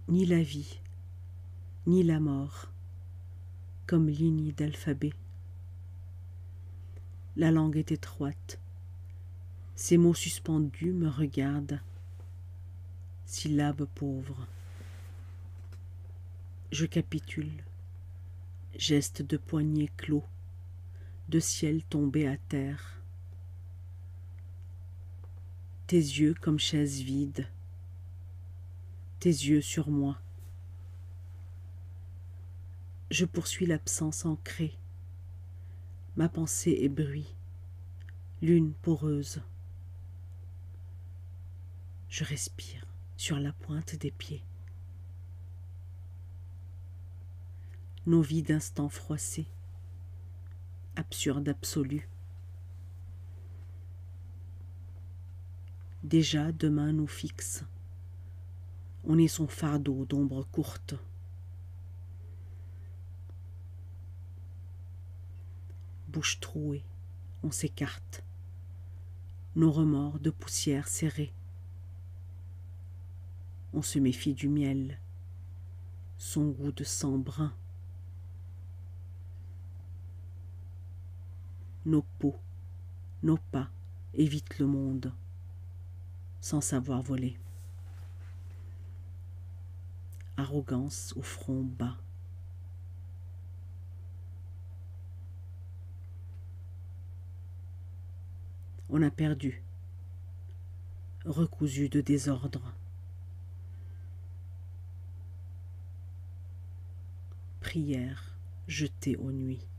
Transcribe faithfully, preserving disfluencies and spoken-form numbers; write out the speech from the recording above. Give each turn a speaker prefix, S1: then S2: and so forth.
S1: ni la vie, ni la mort, comme ligne d'alphabet. La langue est étroite, ces mots suspendus me regardent, syllabes pauvres. Je capitule, geste de poignet clos, de ciel tombé à terre. Tes yeux comme chaises vides, tes yeux sur moi. Je poursuis l'absence ancrée, ma pensée est bruit, lune poreuse. Je respire sur la pointe des pieds. Nos vies d'instants froissés, absurde absolu. Déjà demain nous fixe, on est son fardeau d'ombre courte. Bouche trouée, on s'écarte, nos remords de poussière serrée. On se méfie du miel, son goût de sang brun. Nos peaux, nos pas évitent le monde, sans savoir voler. Arrogance au front bas. On a perdu, recousu de désordre. Prière jetée aux nuits.